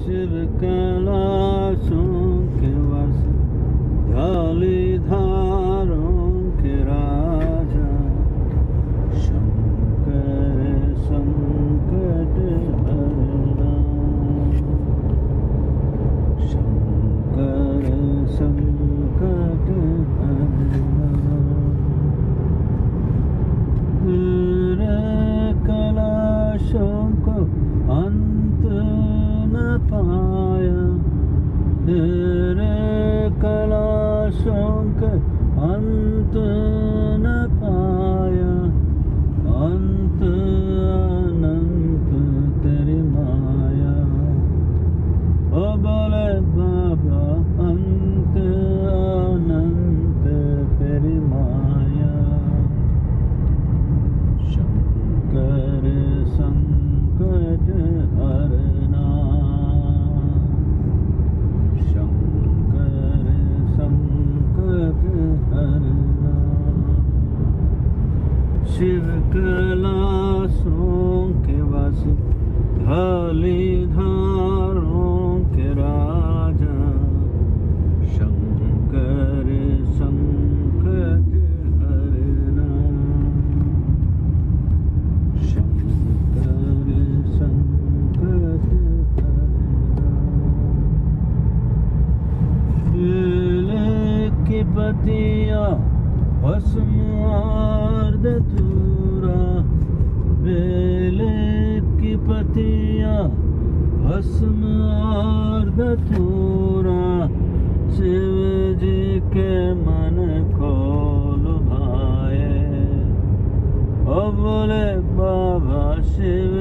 शिव कैलाशों के वास धौलीधारों के राजा शंकर संकट हरना शंकर संकट हरना कैलाशों को अंत न पाया तेरे कैलाशों के अंत न पाया अंत अनंत तेरी माया ओ बोले बाबा अंत अनंत तेरी माया शंकर संकट हरना शंकर संकट हरना शिव कैलाशों के वासी धौलीधारों के राजा शंकर संकट हरना शंकर संकट हरना बेले की पतिया भस्म आर्द धूरा बेले की पतिया भस्म आर्द धूरा शिव जी के मन को लुभाए ओ बोले बाबा शिव